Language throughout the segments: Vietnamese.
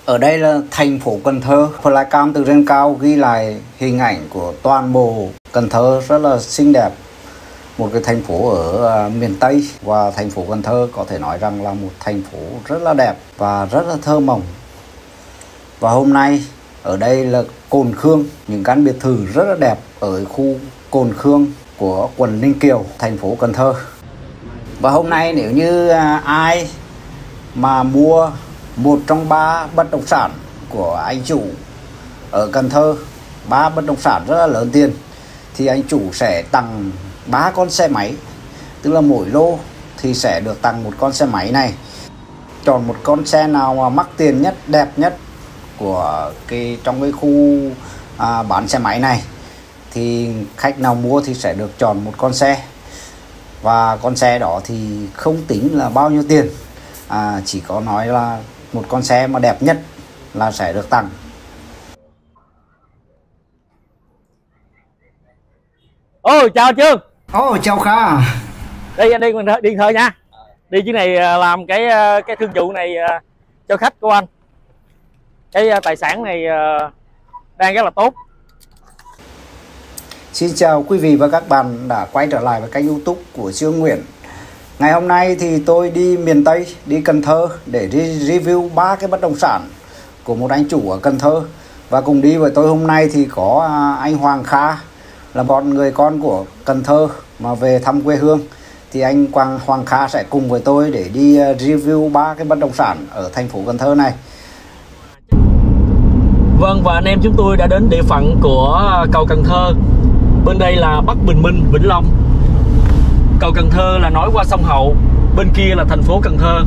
Ở đây là thành phố Cần Thơ. Flycam từ trên cao ghi lại hình ảnh của toàn bộ Cần Thơ rất là xinh đẹp. Một cái thành phố ở miền Tây, và thành phố Cần Thơ có thể nói rằng là một thành phố rất là đẹp và rất là thơ mộng. Và hôm nay ở đây là Cồn Khương, những căn biệt thự rất là đẹp ở khu Cồn Khương của quận Ninh Kiều, thành phố Cần Thơ. Và hôm nay nếu như ai mà mua một trong 3 bất động sản của anh chủ ở Cần Thơ, 3 bất động sản rất là lớn tiền, thì anh chủ sẽ tặng 3 con xe máy. Tức là mỗi lô thì sẽ được tặng một con xe máy này. Chọn một con xe nào mà mắc tiền nhất, đẹp nhất của trong cái khu bán xe máy này, thì khách nào mua thì sẽ được chọn một con xe. Và con xe đó thì không tính là bao nhiêu tiền, chỉ có nói là một con xe mà đẹp nhất là sẽ được tặng. Chào Trương. Chào Kha. Đây anh đi điện thoại nha. Đi chuyến này làm cái thương vụ này cho khách của anh. Cái tài sản này đang rất là tốt. Xin chào quý vị và các bạn đã quay trở lại với kênh YouTube của Trương Nguyễn. Ngày hôm nay thì tôi đi miền Tây, đi Cần Thơ để review 3 cái bất động sản của một anh chủ ở Cần Thơ. Và cùng đi với tôi hôm nay thì có anh Hoàng Kha, là một người con của Cần Thơ mà về thăm quê hương. Thì anh Hoàng Kha sẽ cùng với tôi để đi review 3 cái bất động sản ở thành phố Cần Thơ này. Vâng, và anh em chúng tôi đã đến địa phận của cầu Cần Thơ. Bên đây là Bắc Bình Minh, Vĩnh Long. Cầu Cần Thơ là nối qua sông Hậu, bên kia là thành phố Cần Thơ.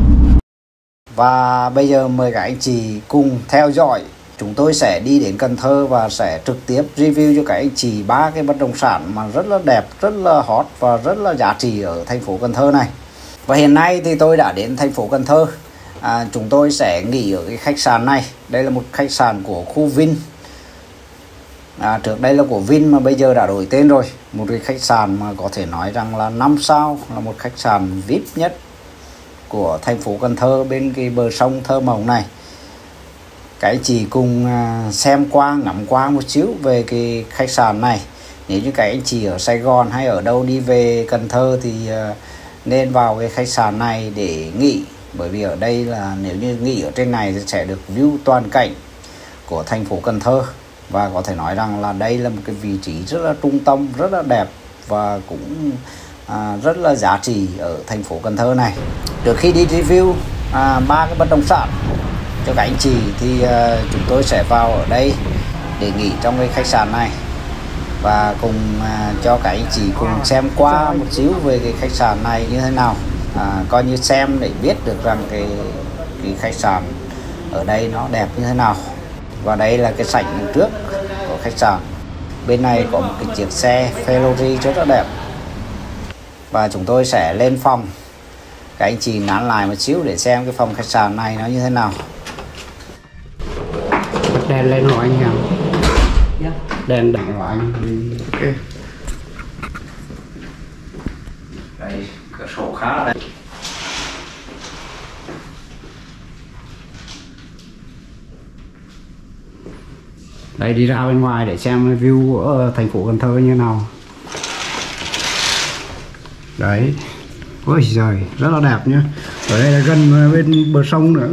Và bây giờ mời các anh chị cùng theo dõi. Chúng tôi sẽ đi đến Cần Thơ và sẽ trực tiếp review cho các anh chị 3 cái bất động sản mà rất là đẹp, rất là hot và rất là giá trị ở thành phố Cần Thơ này. Và hiện nay thì tôi đã đến thành phố Cần Thơ. Chúng tôi sẽ nghỉ ở cái khách sạn này. Đây là một khách sạn của khu Vin. Trước đây là của Vin mà bây giờ đã đổi tên rồi. Một cái khách sạn mà có thể nói rằng là 5 sao, là một khách sạn VIP nhất của thành phố Cần Thơ bên cái bờ sông thơ mộng này. Các anh chị cùng xem qua, ngắm qua một xíu về cái khách sạn này. Nếu như các anh chị ở Sài Gòn hay ở đâu đi về Cần Thơ thì nên vào cái khách sạn này để nghỉ. Bởi vì ở đây là nếu như nghỉ ở trên này thì sẽ được view toàn cảnh của thành phố Cần Thơ. Và có thể nói rằng là đây là một cái vị trí rất là trung tâm, rất là đẹp và cũng rất là giá trị ở thành phố Cần Thơ này. Trước khi đi review 3 cái bất động sản cho các anh chị thì chúng tôi sẽ vào ở đây để nghỉ trong cái khách sạn này. Và cùng cho các anh chị cùng xem qua một xíu về cái khách sạn này như thế nào. Coi như xem để biết được rằng cái khách sạn ở đây nó đẹp như thế nào. Và đây là cái sảnh trước của khách sạn. Bên này có một cái chiếc xe Ferrari rất là đẹp. Và chúng tôi sẽ lên phòng. Các anh chị nán lại một xíu để xem cái phòng khách sạn này nó như thế nào. Bật đèn lên rồi anh nhỉ? Đèn đẳng của anh. Ok. Đây, cửa sổ khá là đẹp. Đây, đi ra bên ngoài để xem view ở thành phố Cần Thơ như nào. Đấy. Ôi giời, rất là đẹp nhá. Ở đây là gần bên bờ sông nữa.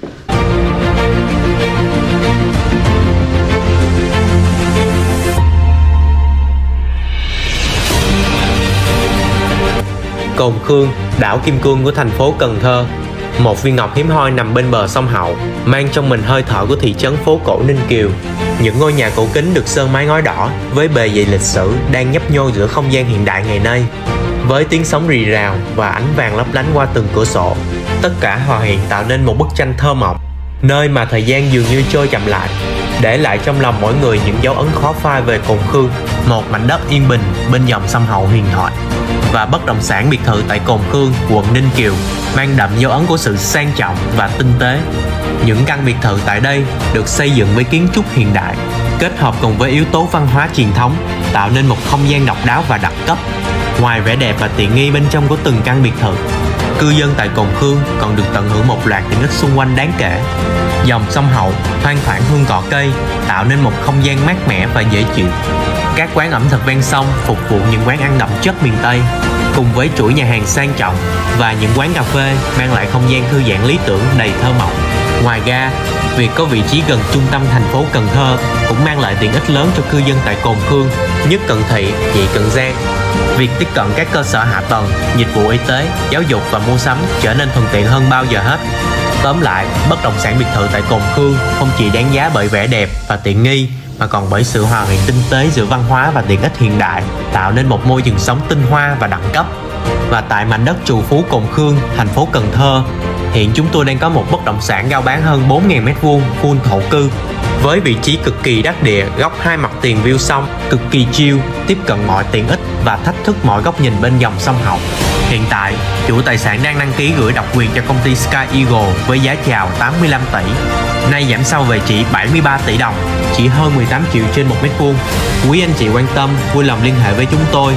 Cồn Khương, đảo kim cương của thành phố Cần Thơ. Một viên ngọc hiếm hoi nằm bên bờ sông Hậu, mang trong mình hơi thở của thị trấn phố cổ Ninh Kiều. Những ngôi nhà cổ kính được sơn mái ngói đỏ với bề dày lịch sử đang nhấp nhô giữa không gian hiện đại ngày nay. Với tiếng sóng rì rào và ánh vàng lấp lánh qua từng cửa sổ, tất cả hòa hiện tạo nên một bức tranh thơ mộng, nơi mà thời gian dường như trôi chậm lại, để lại trong lòng mỗi người những dấu ấn khó phai về Cồn Khương, một mảnh đất yên bình bên dòng sông Hậu huyền thoại. Và bất động sản biệt thự tại Cồn Khương, quận Ninh Kiều mang đậm dấu ấn của sự sang trọng và tinh tế. Những căn biệt thự tại đây được xây dựng với kiến trúc hiện đại, kết hợp cùng với yếu tố văn hóa truyền thống, tạo nên một không gian độc đáo và đẳng cấp. Ngoài vẻ đẹp và tiện nghi bên trong của từng căn biệt thự, cư dân tại Cồn Khương còn được tận hưởng một loạt tiện ích xung quanh đáng kể. Dòng sông Hậu thoang thoảng hương cỏ cây tạo nên một không gian mát mẻ và dễ chịu. Các quán ẩm thực ven sông phục vụ những quán ăn đậm chất miền Tây, cùng với chuỗi nhà hàng sang trọng và những quán cà phê mang lại không gian thư giãn lý tưởng đầy thơ mộng. Ngoài ra, việc có vị trí gần trung tâm thành phố Cần Thơ cũng mang lại tiện ích lớn cho cư dân tại Cồn Khương, nhất Cận Thị, nhị Cận Giang. Việc tiếp cận các cơ sở hạ tầng, dịch vụ y tế, giáo dục và mua sắm trở nên thuận tiện hơn bao giờ hết. Tóm lại, bất động sản biệt thự tại Cồn Khương không chỉ đáng giá bởi vẻ đẹp và tiện nghi, mà còn bởi sự hòa quyện tinh tế giữa văn hóa và tiện ích hiện đại, tạo nên một môi trường sống tinh hoa và đẳng cấp. Và tại mảnh đất trù phú Cồn Khương, thành phố Cần Thơ, hiện chúng tôi đang có một bất động sản rao bán hơn 4.000 m2 full thổ cư, với vị trí cực kỳ đắc địa, góc hai mặt tiền view sông, cực kỳ chill, tiếp cận mọi tiện ích và thách thức mọi góc nhìn bên dòng sông Hậu. Hiện tại, chủ tài sản đang đăng ký gửi độc quyền cho công ty Sky Eagle với giá chào 85 tỷ. Nay giảm sâu về chỉ 73 tỷ đồng, chỉ hơn 18 triệu trên 1 m2. Quý anh chị quan tâm, vui lòng liên hệ với chúng tôi.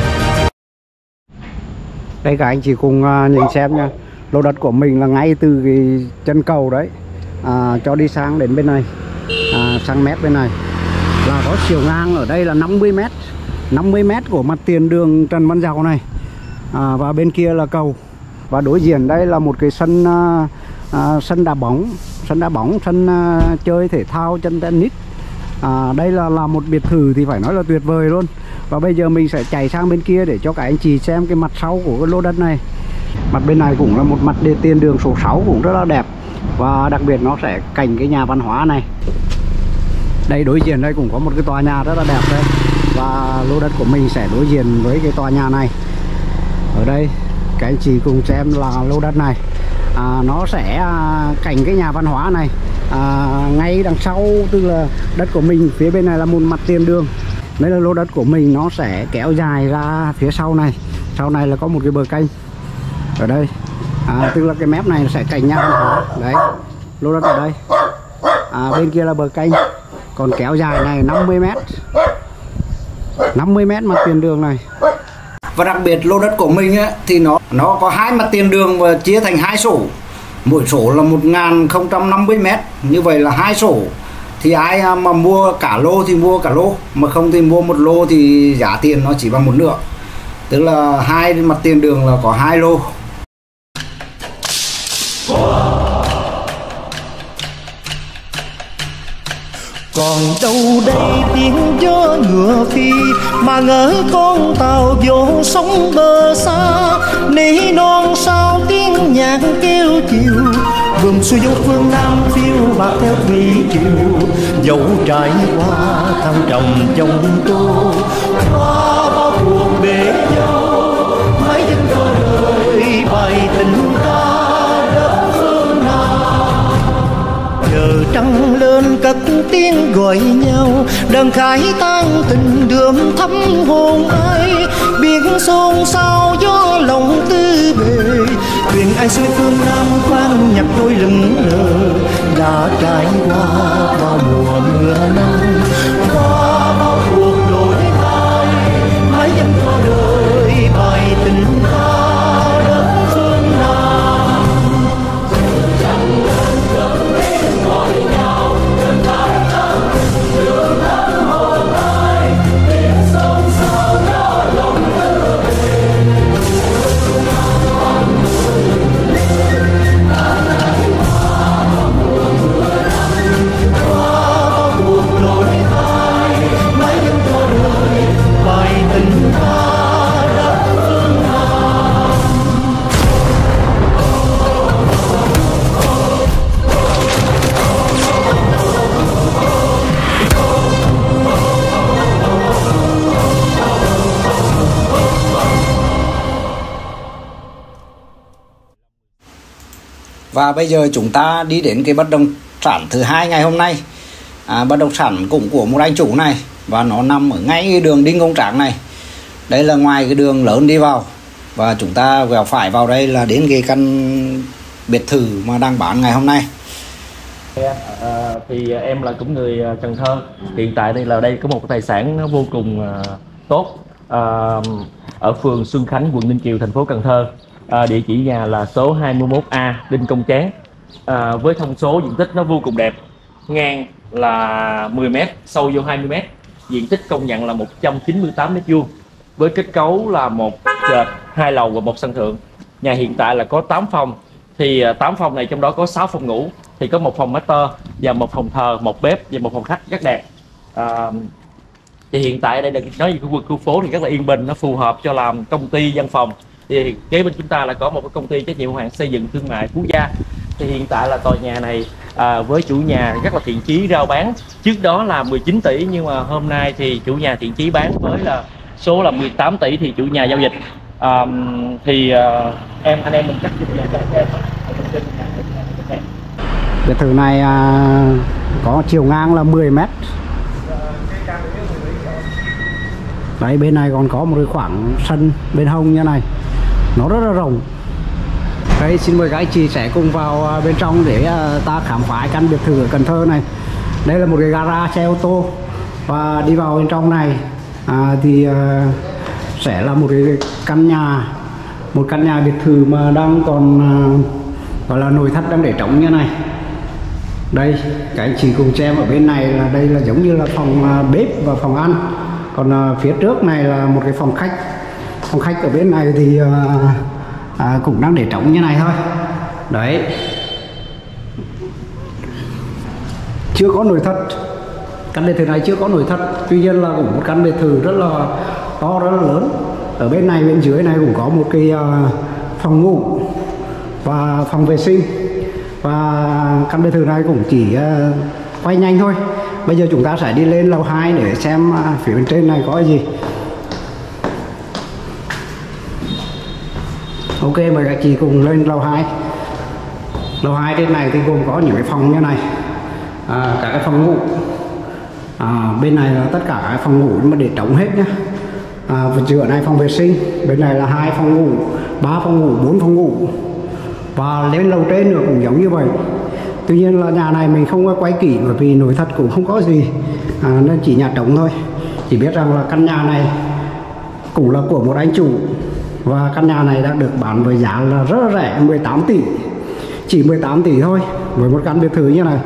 Đây các anh chị cùng nhìn xem nha. Lô đất của mình là ngay từ cái chân cầu đấy cho đi sang đến bên này, sang mét bên này là có chiều ngang ở đây là 50 m. 50 m của mặt tiền đường Trần Văn Dầu này, và bên kia là cầu, và đối diện đây là một cái sân đá bóng, sân chơi thể thao, chân tennis. Đây là một biệt thự thì phải nói là tuyệt vời luôn. Và bây giờ mình sẽ chạy sang bên kia để cho các anh chị xem cái mặt sau của cái lô đất này. Mặt bên này cũng là một mặt tiền đường số 6 cũng rất là đẹp, và đặc biệt nó sẽ cạnh cái nhà văn hóa này. Đây đối diện đây cũng có một cái tòa nhà rất là đẹp đây, và lô đất của mình sẽ đối diện với cái tòa nhà này. Ở đây các anh chị cùng xem là lô đất này nó sẽ cạnh cái nhà văn hóa này, ngay đằng sau, tức là đất của mình phía bên này là một mặt tiền đường. Đây là lô đất của mình, nó sẽ kéo dài ra phía sau này. Sau này là có một cái bờ kênh ở đây, tức là cái mép này sẽ cạnh nhà văn hóa đấy. Lô đất ở đây, bên kia là bờ kênh, còn kéo dài này 50 m, 50 m mặt tiền đường này. Và đặc biệt lô đất của mình ấy, thì nó có hai mặt tiền đường và chia thành hai sổ. Mỗi sổ là 1050 m. Như vậy là hai sổ. Thì ai mà mua cả lô thì mua cả lô, mà không thì mua một lô thì giá tiền nó chỉ bằng một nửa. Tức là hai mặt tiền đường là có hai lô. Còn đâu đây tiếng gió ngựa phi, mà ngỡ con tàu vô sóng bờ xa. Nỉ non sao tiếng nhạc kêu chiều, buồm xuôi dốc phương Nam phiêu bạc theo thủy triều. Dẫu trải qua thăng trầm trong tô, qua bao cuộc bể dâu, mãi vẫn có đời bài tình ca đất phương Nam. Giờ trăng lên cất tiếng gọi nhau, đờn khai tan tình đường thắm hồn ai. Biển xôn xao gió lòng tư bề, thuyền ai xuôi phương Nam khoan nhặt đôi lưng lờ. Đã trải qua bao mùa mưa nắng, qua bao cuộc đổi thay, mãi vẫn có đời bài tình ca đất phương Nam. Giờ trăng lên cất tiếng gọi nhau, đờn khai tan tình đường thắm hồn ai. Biển xôn xao gió lòng tư bề, Và bây giờ chúng ta đi đến cái bất động sản thứ hai ngày hôm nay. Bất động sản cũng của một anh chủ này, và nó nằm ở ngay cái đường Đinh Công Tráng này. Đây là ngoài cái đường lớn đi vào, và chúng ta quẹo phải vào đây là đến cái căn biệt thự mà đang bán ngày hôm nay. Thì em là cũng người Cần Thơ. Hiện tại đây có một tài sản nó vô cùng tốt ở phường Xuân Khánh, quận Ninh Kiều, thành phố Cần Thơ. Địa chỉ nhà là số 21A Đinh Công Tráng. Với thông số diện tích nó vô cùng đẹp, ngang là 10m, sâu vô 20m, diện tích công nhận là 198m², với kết cấu là một trệt, 2 lầu và 1 sân thượng. Nhà hiện tại là có 8 phòng, thì 8 phòng này trong đó có 6 phòng ngủ, thì có 1 phòng master và 1 phòng thờ, 1 bếp và 1 phòng khách rất đẹp. Thì hiện tại ở đây được nói về khu phố thì rất là yên bình, nó phù hợp cho làm công ty văn phòng. Thì kế bên chúng ta là có một cái công ty trách nhiệm hữu hạn xây dựng thương mại Phú Gia. Thì hiện tại là tòa nhà này với chủ nhà rất là thiện chí rao bán, trước đó là 19 tỷ nhưng mà hôm nay thì chủ nhà thiện chí bán với là số là 18 tỷ thì chủ nhà giao dịch. Anh em mình cắt cho em. Biệt thự này có chiều ngang là 10m. Đấy, bên này còn có một cái khoảng sân bên hông như này, nó rất là rộng. Đây, xin mời các anh chị sẽ cùng vào bên trong để ta khám phá căn biệt thự ở Cần Thơ này. Đây là một cái gara xe ô tô, và đi vào bên trong này sẽ là một cái căn nhà biệt thự mà đang còn gọi là nội thất đang để trống như này. Đây, các anh chị cùng xem ở bên này là đây là giống như là phòng bếp và phòng ăn. Còn phía trước này là một cái phòng khách. Phòng khách ở bên này thì cũng đang để trống như này thôi. Đấy, chưa có nội thất. Căn biệt thự này chưa có nội thất, tuy nhiên là cũng một căn biệt thự rất là to, rất là lớn. Ở bên này, bên dưới này cũng có một cái phòng ngủ và phòng vệ sinh. Và căn biệt thự này cũng chỉ quay nhanh thôi. Bây giờ chúng ta sẽ đi lên lầu 2 để xem phía bên trên này có cái gì. Ok, mời các chị cùng lên lầu 2. Lầu 2 trên này thì gồm có những cái phòng như này, cả cái phòng ngủ. Bên này là tất cả các phòng ngủ mà để trống hết nhá. Giữa này phòng vệ sinh, bên này là 2 phòng ngủ, 3 phòng ngủ, 4 phòng ngủ. Và lên lầu trên nữa cũng giống như vậy. Tuy nhiên là nhà này mình không có quay kỹ bởi vì nội thất cũng không có gì, nên chỉ nhà trống thôi. Chỉ biết rằng là căn nhà này cũng là của một anh chủ, và căn nhà này đang được bán với giá là rất là rẻ, 18 tỷ. Chỉ 18 tỷ thôi với một căn biệt thự như này.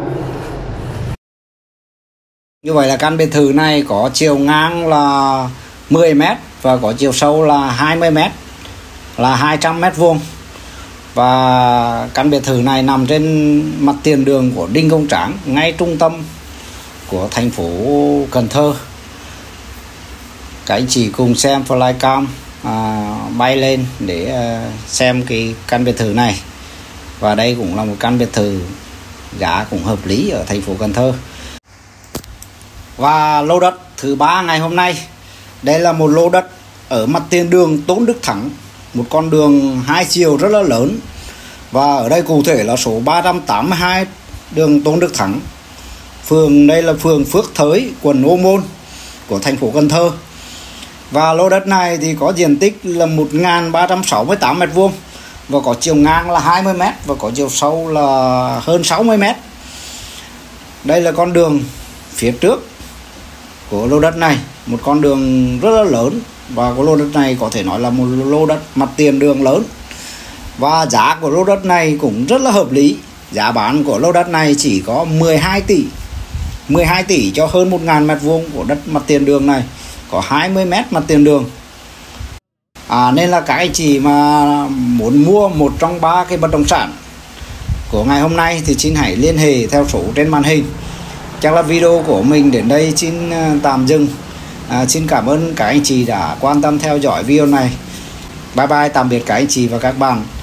Như vậy là căn biệt thự này có chiều ngang là 10m và có chiều sâu là 20m, là 200m². Và căn biệt thự này nằm trên mặt tiền đường của Đinh Công Tráng, ngay trung tâm của thành phố Cần Thơ. Các anh chị cùng xem flycam bay lên để xem cái căn biệt thự này. Và đây cũng là một căn biệt thự giá cũng hợp lý ở thành phố Cần Thơ. Và lô đất thứ 3 ngày hôm nay, đây là một lô đất ở mặt tiền đường Tôn Đức Thắng, một con đường 2 chiều rất là lớn. Và ở đây cụ thể là số 382 đường Tôn Đức Thắng. Phường đây là phường Phước Thới, quận Ô Môn của thành phố Cần Thơ. Và lô đất này thì có diện tích là 1.368m² và có chiều ngang là 20m và có chiều sâu là hơn 60m. Đây là con đường phía trước của lô đất này, một con đường rất là lớn. Và cái lô đất này có thể nói là một lô đất mặt tiền đường lớn. Và giá của lô đất này cũng rất là hợp lý. Giá bán của lô đất này chỉ có 12 tỷ. 12 tỷ cho hơn 1.000m² của đất mặt tiền đường này, có 20m mặt tiền đường. Nên là các anh chị mà muốn mua một trong 3 cái bất động sản của ngày hôm nay thì xin hãy liên hệ theo số trên màn hình. Chắc là video của mình đến đây xin tạm dừng. Xin cảm ơn các anh chị đã quan tâm theo dõi video này. Bye bye, tạm biệt các anh chị và các bạn.